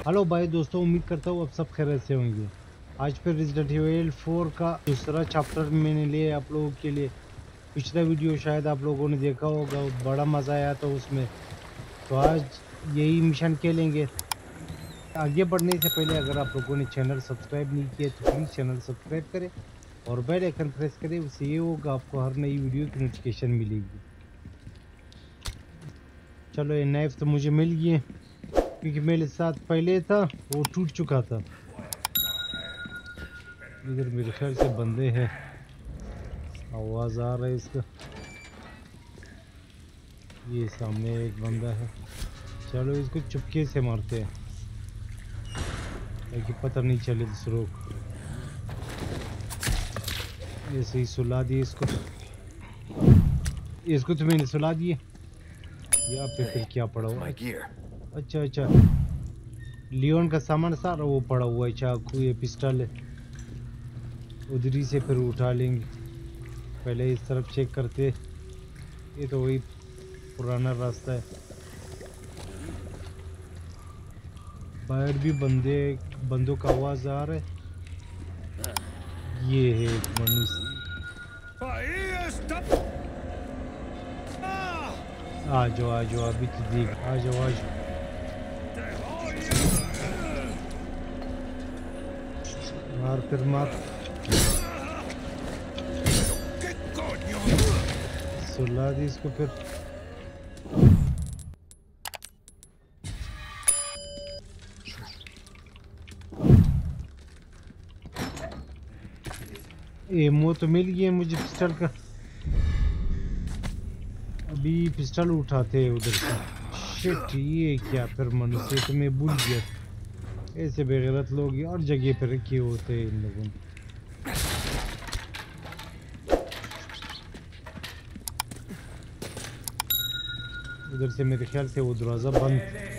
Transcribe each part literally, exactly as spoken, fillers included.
Hello भाई दोस्तों, उम्मीद करता हूँ आप सब खैरियत से होंगे। आज फिर रेजिडेंट एविल फोर का दूसरा चैप्टर मैंने लिया आप लोगों के लिए। पिछला वीडियो शायद आप लोगों ने देखा होगा, बड़ा मज़ा आया था उसमें। तो आज यही मिशन खेलेंगे। आगे बढ़ने से पहले अगर आप लोगों ने चैनल सब्सक्राइब नहीं किया तो प्लीज़ चैनल सब्सक्राइब करें और बेल आइकन प्रेस करें। उससे ये होगा आपको हर नई वीडियो की नोटिफिकेशन मिलेगी। चलो, ये नाइफ तो मुझे मिल गई है क्योंकि मेरे साथ पहले था वो टूट चुका था। इधर मेरे ख्याल से बंदे हैं, आवाज आ रहा है इसका। ये सामने एक बंदा है। चलो इसको चुपके से मारते हैं ताकि पता नहीं चले दूसरों को। ऐसे ही सुला दिए इसको। इसको तो मैंने सुला दिए। यहाँ पे फिर क्या पड़ा हुआ? अच्छा अच्छा, लियोन का सामान सारा वो पड़ा हुआ है। चाकू, ये पिस्टल है, उधरी से फिर उठा लेंगे। पहले इस तरफ चेक करते। ये तो वही पुराना रास्ता है। बाहर भी बंदे बंदों का आवाज आ रहा है। ये है एक मनुष्य। आ जाओ आ जाओ, अभी तो देख। आ जाओ आ जाओ, मार फिर मार। सुला दी इसको फिर। एमो तो मिल गया मुझे पिस्टल का। अभी पिस्टल उठाते हैं उधर से। शिट, ये क्या फिर मनुष्य? तो मैं भूल गया। ऐसे बेगैरत लोग और जगह पर रखे होते हैं इन लोगों ने। उधर से मेरे ख्याल से वो दरवाजा बंद।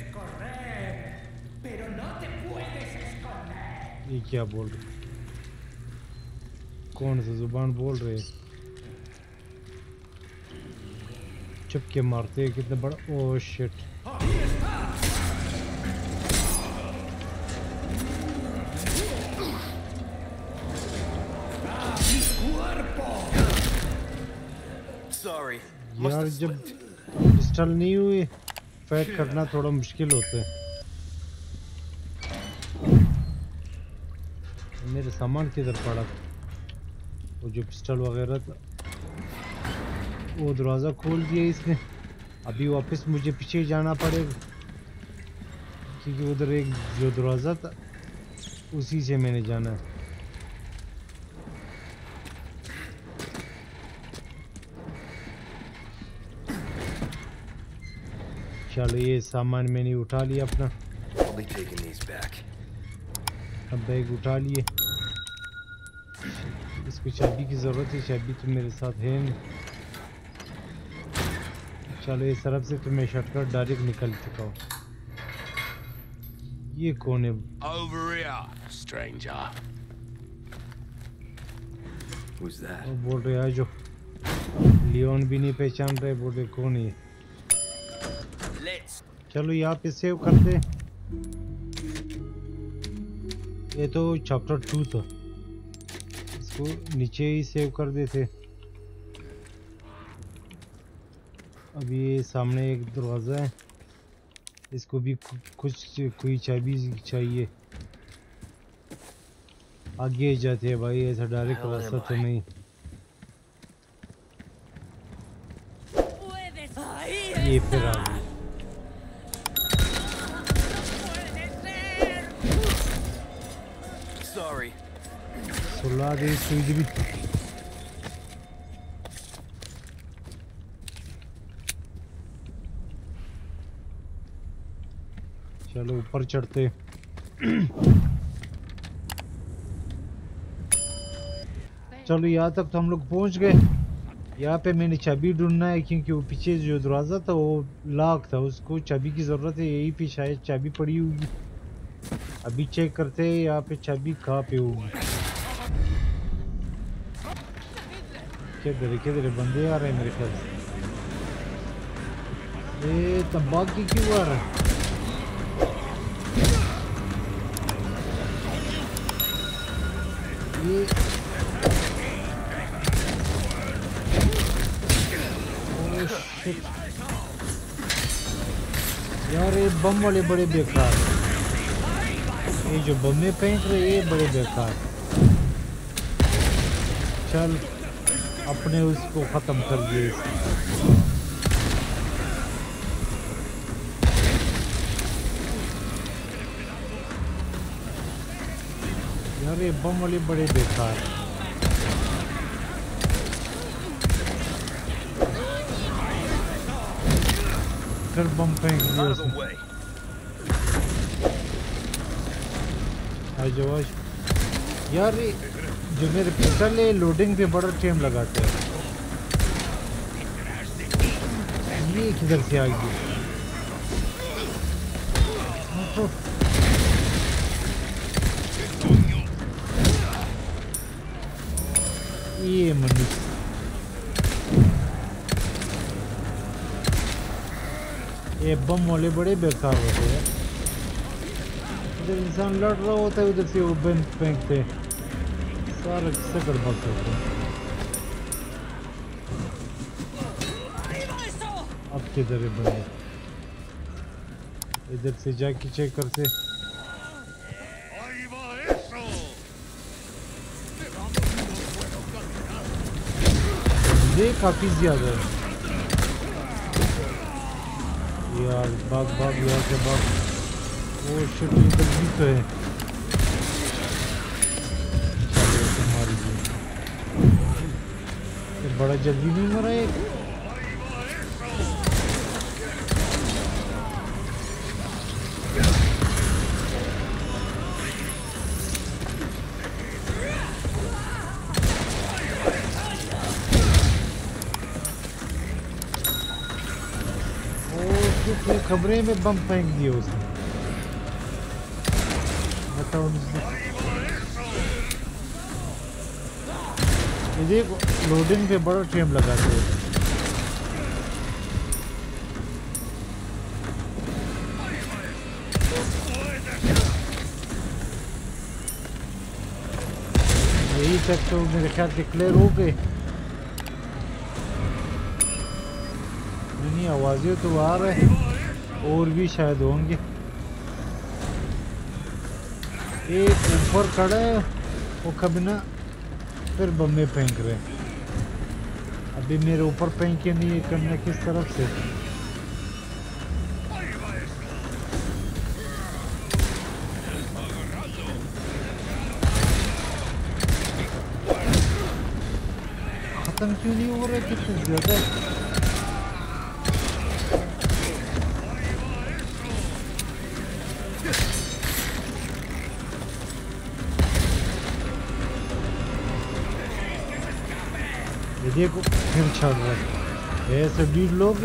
ये क्या बोल रहे? कौन सा जुबान बोल रहे? चुपके मारते हैं। कितना बड़ा! ओह शिट, यार जब पिस्टल नहीं हुए फाइट करना थोड़ा मुश्किल होता है। मेरे सामान किधर पड़ा था? वो जो पिस्टल वगैरह था, वो दरवाज़ा खोल दिया इसने। अभी वापस मुझे पीछे जाना पड़ेगा क्योंकि उधर एक जो दरवाज़ा था उसी से मैंने जाना है। चलो, ये सामान मैंने उठा लिया अपना। अब बैग उठा लिए। इसको चाबी की ज़रूरत है। चाबी तो मेरे साथ है नहीं। चलो, इस तरफ से तो मैं शॉर्टकट डायरेक्ट निकल चुका हूँ। ये कौन है? वो बोल रहे हैं जो लियोन भी नहीं पहचान रहे। बोल रहे कौन है? चलो यहाँ पे सेव करते। ये तो चैप्टर टू था, इसको नीचे ही सेव कर देते। अभी ये सामने एक दरवाज़ा है, इसको भी कुछ कोई चाबी चाहिए। आगे जाते हैं भाई, ऐसा डायरेक्ट रास्ता तो नहीं। ये फिर आ गई। सुला दे इसको भी। चलो ऊपर चढ़ते। चलो, यहाँ तक तो हम लोग पहुँच गए। यहाँ पे मैंने चाबी ढूंढना है क्योंकि वो पीछे जो दरवाज़ा था वो लॉक था, उसको चाबी की ज़रूरत है। यहीं पे शायद चाबी पड़ी होगी। अभी चेक करते हैं यहाँ पे चाबी कहाँ पे होगी। किधर किधर बंदे आ रहे हैं मेरे ख्याल से। ये तबाह की क्यों आ रहा है? ये ओह शिट यार, ये बम वाले बड़े बेकार, ये जो बम्बे फेंक रहे ये बड़े बेकार। चल अपने उसको खत्म कर दिए। यार ये बम वाले बड़े बेकार। फिर बम फेंक दिया उसने। आज आज यार ये जो मेरे पिस्टल है लोडिंग पे बड़ा टाइम लगाते हैं। ये किधर से आ गई? ये मनुष्य ये बम वाले बड़े बेकार होते हैं। इधर इंसान लड़ रहा होता है, उधर से वो बम फेंकते हैं, सारा किस्सा गड़बड़ करते हैं। अब किधर है बंदे? इधर से जाके चेक करते। ये काफी ज्यादा है यार। भाग भाग यहाँ से भाग। वो शिट, इधर भी तो है। ये बड़ा जल्दी नहीं मरा है। खबरें में बम फेंक दिए उसने। बताओ ये देखो, लोडिंग पे बड़ा टाइम लगाते हैं। यही तक तो मेरे ख्याल से क्लियर हो गए। नहीं, आवाजें तो आ रहे हैं और भी शायद होंगे। एक ऊपर खड़ा है वो कभी ना फिर बम में फेंक रहे। अभी मेरे ऊपर फेंके नहीं करना किस तरफ से। खत्म क्यों नहीं हो रहा? कितने ज्यादा देखो फिर चल रहा है ऐसे बीस लोग।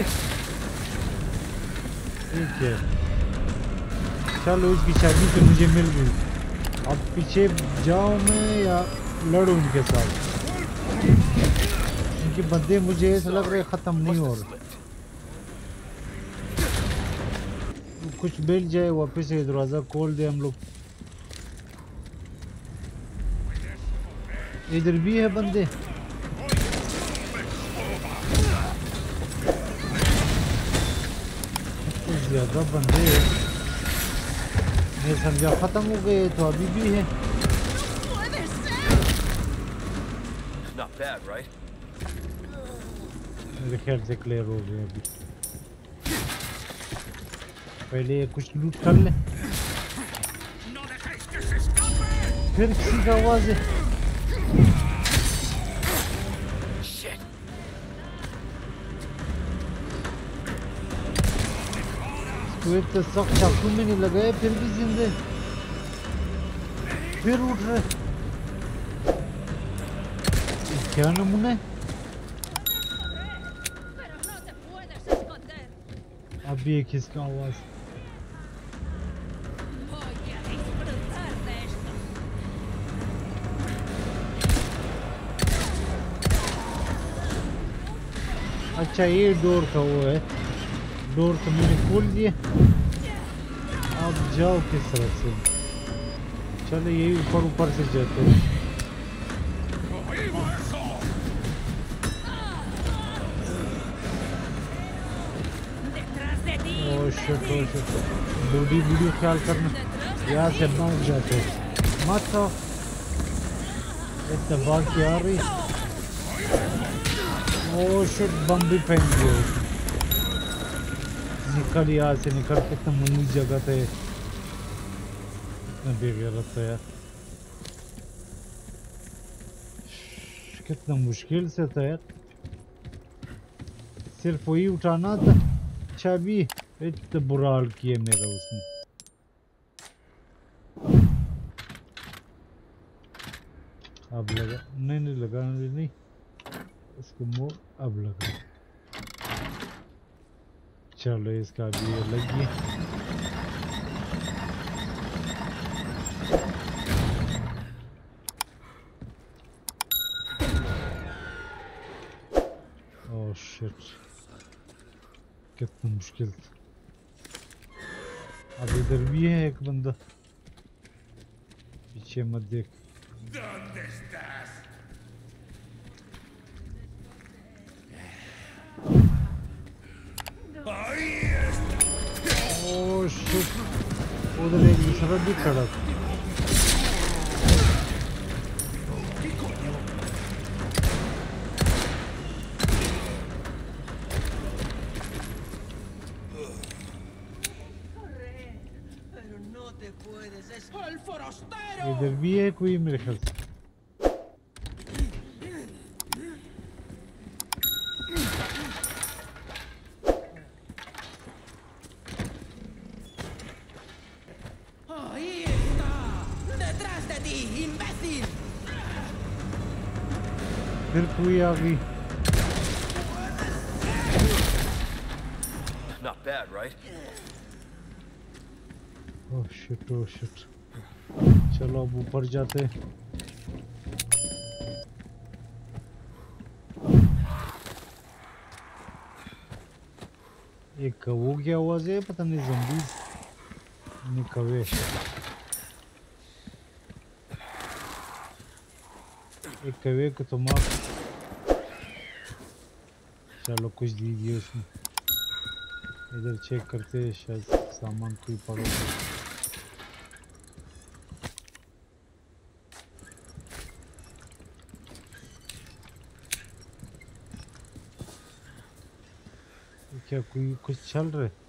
ठीक है, चलो इसकी शादी तो मुझे मिल गई। अब पीछे जाऊं मैं या लड़ूं इनके साथ? इनके बंदे मुझे ऐसा लग रहा है ख़त्म नहीं हो रहे। कुछ मिल जाए वापस से दरवाज़ा खोल दे हम लोग। इधर भी है बंदे। ज्यादा बंदे मैं समझा खत्म हो गए, तो अभी भी है। मेरे ख्याल से क्लियर हो गए। अभी पहले कुछ लूट कर ले, फिर किसी का आवाज है। तो एक तो सख्त चाकू में नहीं लगाए फिर भी जिंदे, फिर उठ रहे। क्या नमूना है? अभी एक इसका आवाज। अच्छा ये डोर का वो है, डोर तो मैंने खोल दिया। अब जाओ किस तरफ से? चलो यही ऊपर ऊपर से जाते हैं। शिट ओ शिट बूढ़ी वीडियो ख्याल करना यहाँ से भाग जाते मत तो इतना भाग के आ रही ओ शिट बम भी फेंक दिया निकल यहाँ से निकल कितना मुनी जगह थे कितना बेगैरत है यार कितना मुश्किल से था यार सिर्फ वही उठाना था चाबी इतना बुरा हाल किया मेरा उसने अब लगा नहीं नहीं लगा नहीं इसको मोड़ अब लगा चलो इसका भी ये लगी ओह शिट कितना मुश्किल था अब इधर भी है एक बंदा पीछे मत देख ओह शिट उधर एक दूसरा भी खड़ा था इधर भी है कोई मेरे ख्याल से फिर कोई आ गई Not bad, right? Oh shit oh shit चलो अब ऊपर जाते एक वो क्या आवाज है पता नहीं ज़म्बी नहीं कवे एक कवे को तुम आप चलो कुछ दीजिए उसमें इधर चेक करते शायद सामान कोई पड़ा क्या कोई कुछ चल रहा है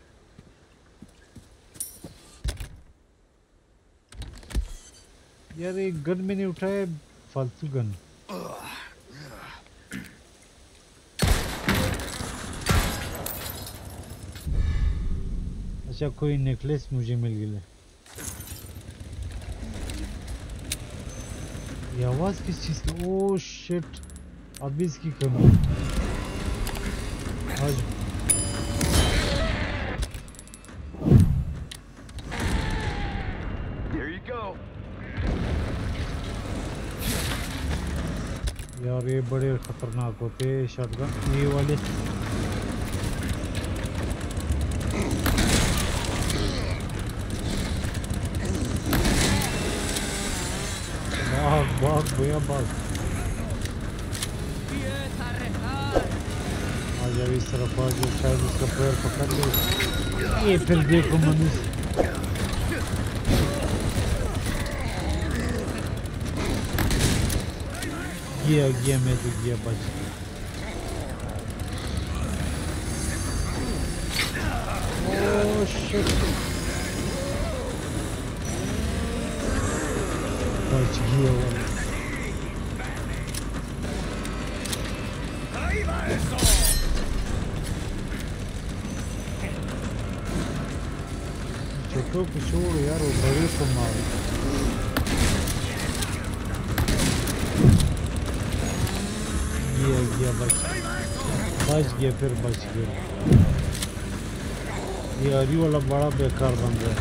यार एक गन मैंने उठाया फालतू गन अच्छा कोई नेकलेस मुझे मिल गया ये आवाज किस चीज की ओह शिट अभी इसकी कमी आज यार ये बड़े खतरनाक होते हैं शॉटगन ये वाले भाग भाग भैया भाग आ जाओ इस तरफ आ जाओ शायद उसका पैर पकड़ ले ये फिर देखो मनुष्य गया गया मैं तो गया बच ओह शिट बच गया वाला छोटों को छोड़ यार वो बड़े को मार गया गया बच बच गया फिर बच गया ये हरी वाला बड़ा बेकार बन गया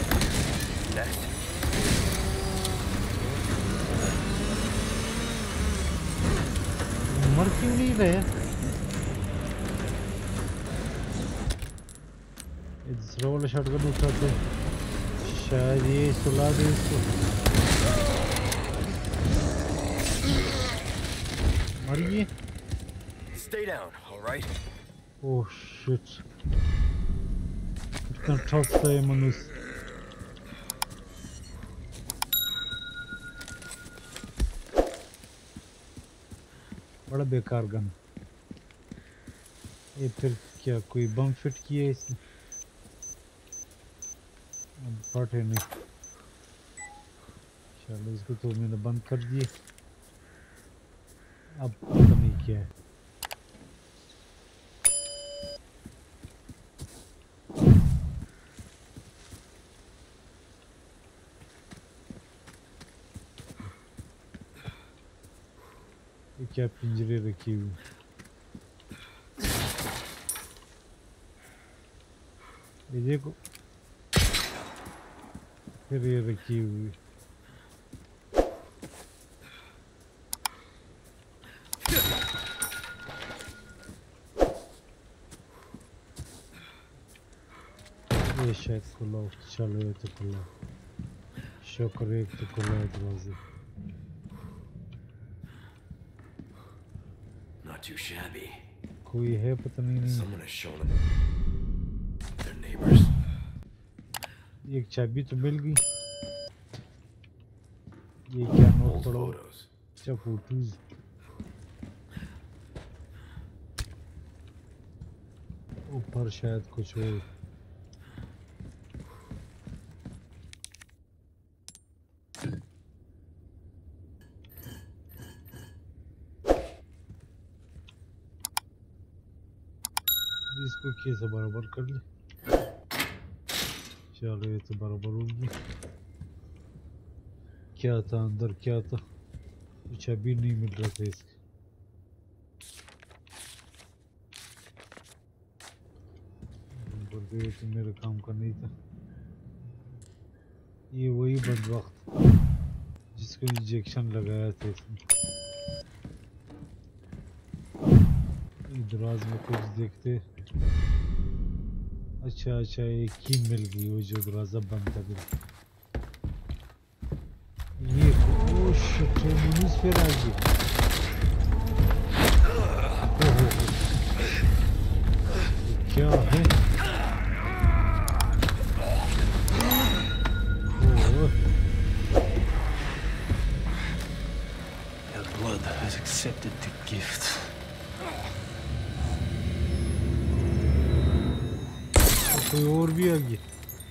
मर क्यों नहीं रहे दूसरा वाला शॉटगन उठाते शायद ये सुला दे इसको मर गए Stay down, all right? Oh shit. इतना ठोक तो है मनुष्य। बड़ा बेकार गन। ये फिर क्या कोई बम फिट किया है इसने? अब फटे नहीं। चलो इसको तो मैंने बंद कर दिए। अब पता नहीं क्या है। ये क्या पिंजरे रखी हुई? ये देखो फिर ये रखी हुई। ये शायद खुला हो। चलो ये तो खुला। शुक्र है तो खुला है दरवाजे। Not too shabby. कोई है पता नहीं नहीं। Someone has shown them. Their neighbors. एक चाबी तो मिल गई। ये क्या नोट Old पड़ो? photos. अच्छा फोटोज। ऊपर शायद कुछ और। इसको कैसे बराबर कर ले? चलो ये तो बराबर होगी। क्या था अंदर क्या था? कुछ अभी नहीं मिल रहा था इसके। ये तो मेरे काम का नहीं था। ये वही बदबख्त जिसको इंजेक्शन लगाया था इसमें। दराज में कुछ देखते। अच्छा अच्छा एक की मिल गई वो जो दरवाजा बंद कर दिया। ये ओ शिट मनुष्य फिर आ गया। क्या है? Their blood has accepted the gift. कोई और भी आ गया।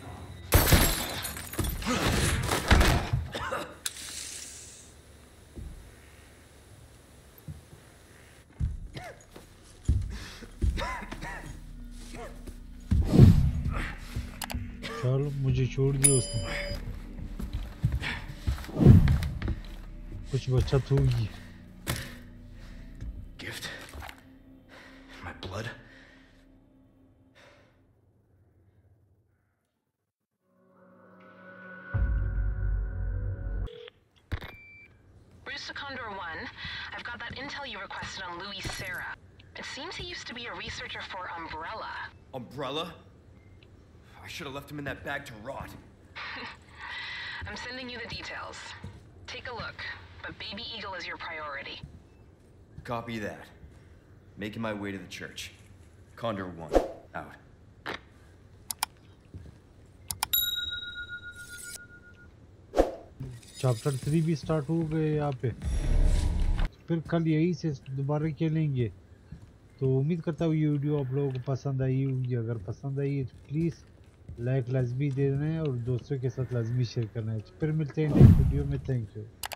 चलो मुझे छोड़ दिया उसने। कुछ बचत होगी। Gift? My blood? Bruce to Condor One, I've got that intel you requested on Louis Serra. It seems he used to be a researcher for Umbrella. Umbrella? I should have left him in that bag to rot. I'm sending you the details. Take a look, but Baby Eagle is your priority. Copy that. Making my way to the church. Condor One, out. Chapter three भी start हो गए यहाँ पे। फिर कल यही से दोबारा खेलेंगे। तो उम्मीद करता हूँ ये वीडियो आप लोगों को पसंद आई होगी। अगर पसंद आई तो प्लीज़ लाइक लाजमी दे देना है और दोस्तों के साथ लाजमी शेयर करना है। फिर मिलते हैं नेक्स्ट वीडियो में। Thank you.